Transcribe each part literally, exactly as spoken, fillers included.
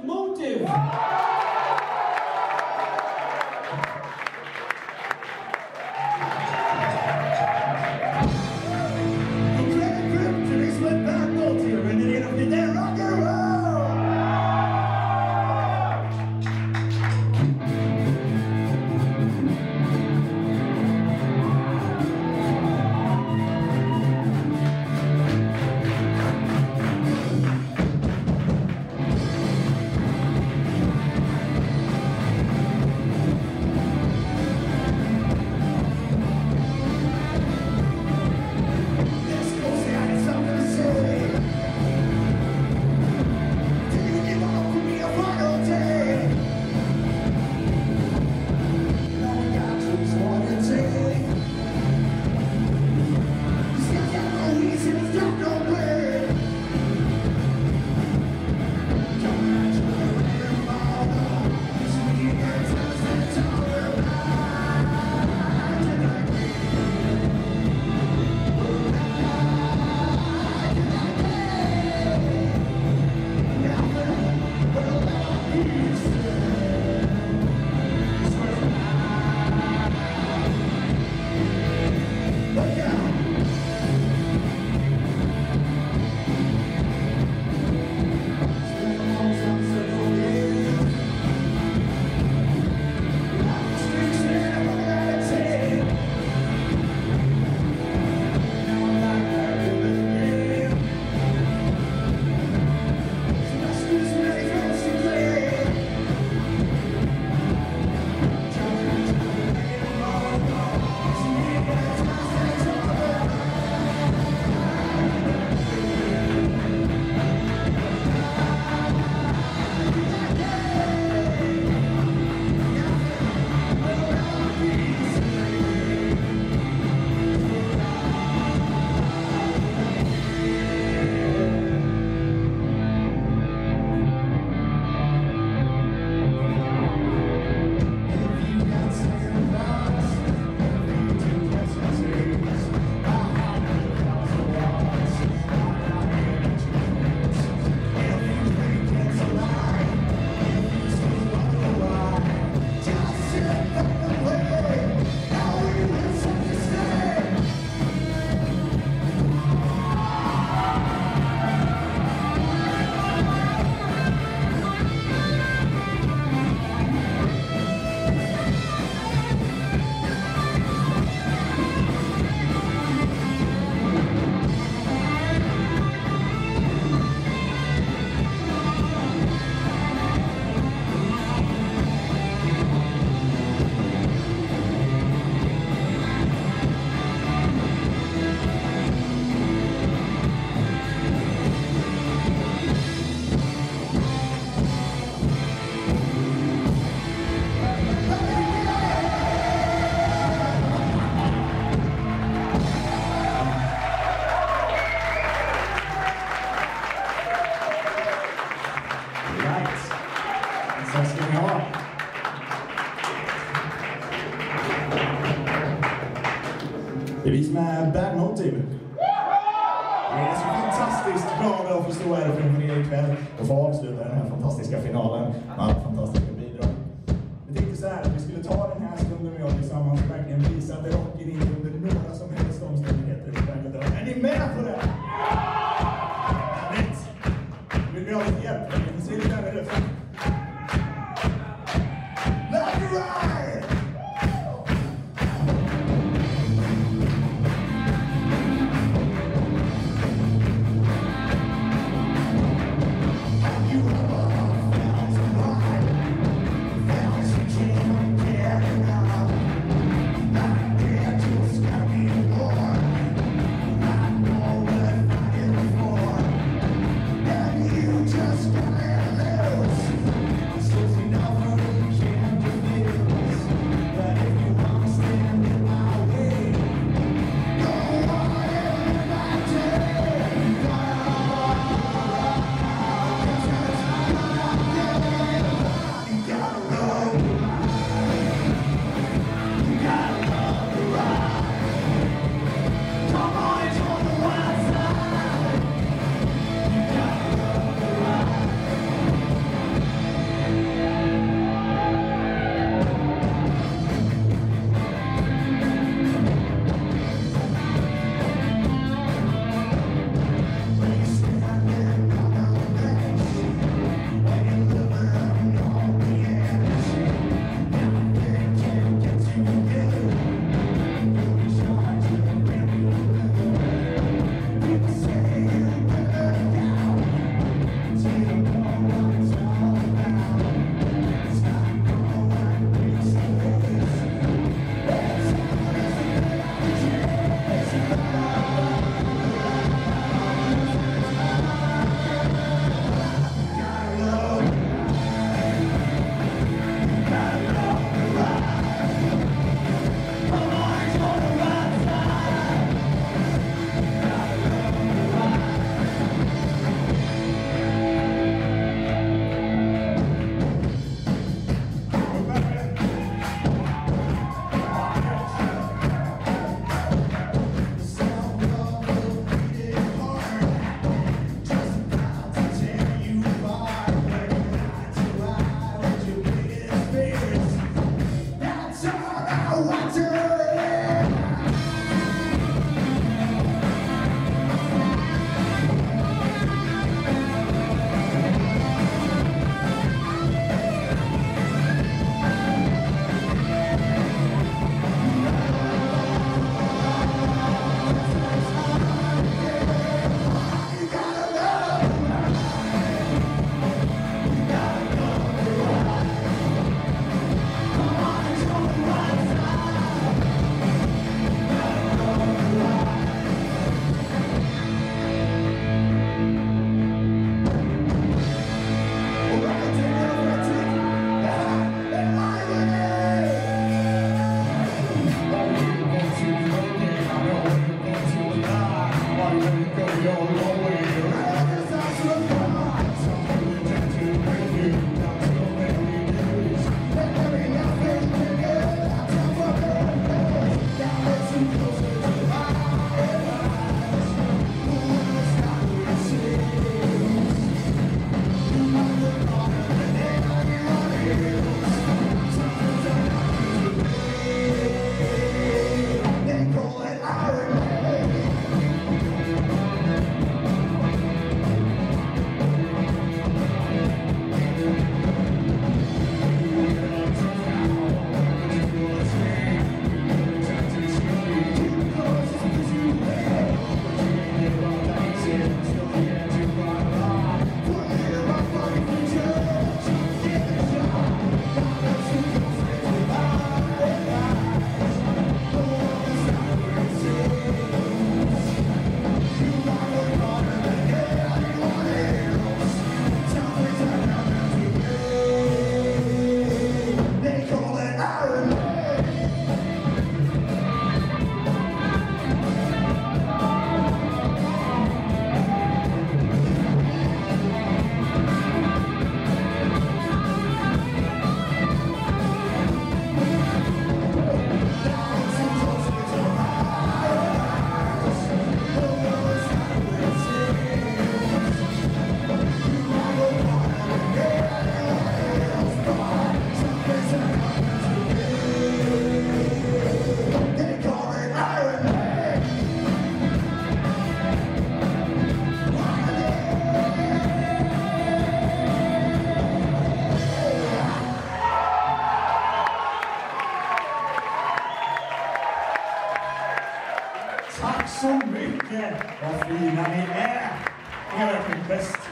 Bad Motive. Det är vi som är Bad Motive. Vi är så fantastiskt glada att få stå här framför er ikväll och få avsluta den här fantastiska finalen med alla fantastiska bidrag. Vi tänkte så här att vi skulle ta den här stunden med oss tillsammans och verkligen visa att det rockar inte under några som helst omständigheter. Är ni med på det? Rätt! Vill vi ha lite hjälp? Vi ser lite här med det. Let it ride! Just gotta lose.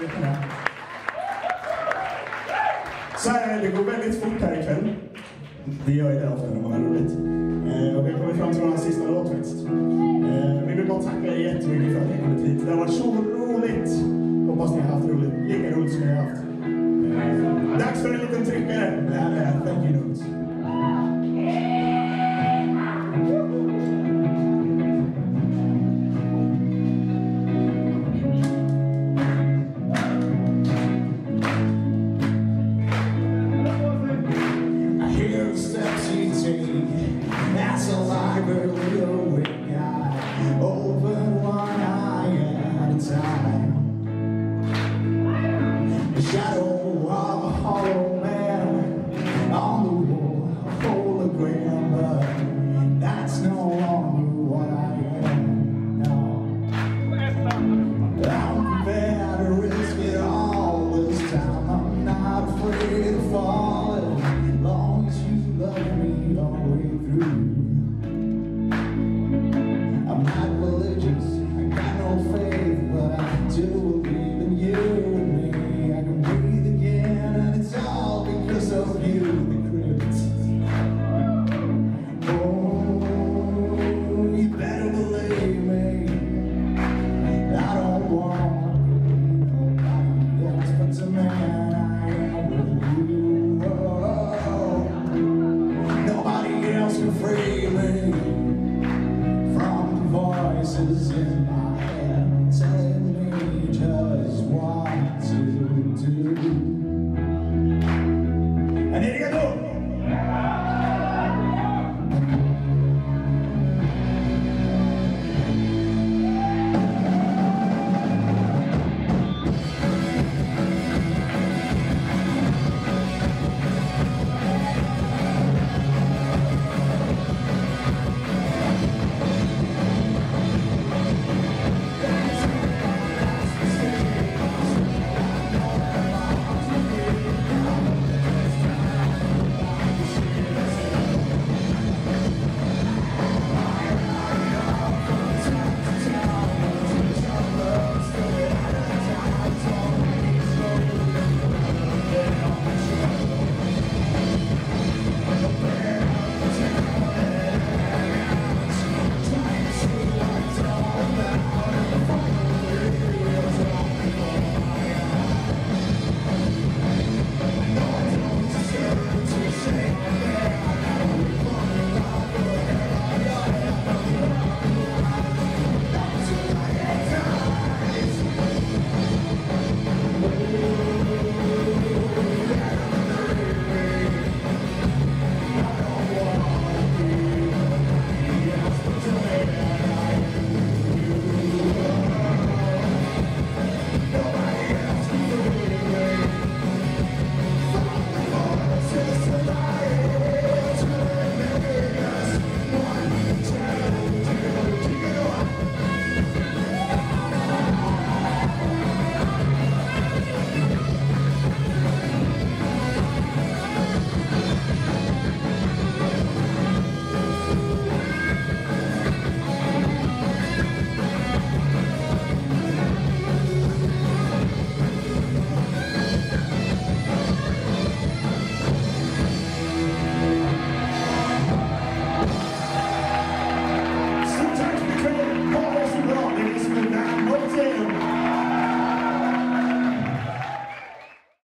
Jättegärna. Så här, det går väldigt fort här ikväll. Vi gör ju det ofta när man har roligt. Eh, och vi kommer fram till vår sista låt faktiskt. Eh, vi vill bara tacka er jättemycket för att ni har kommit hit. Det har varit så roligt. Hoppas ni har haft roligt. Lika roligt som ni har haft. Eh, dags för en liten tryckare. Det här är Thank You Notes. Steps you take, that's a library.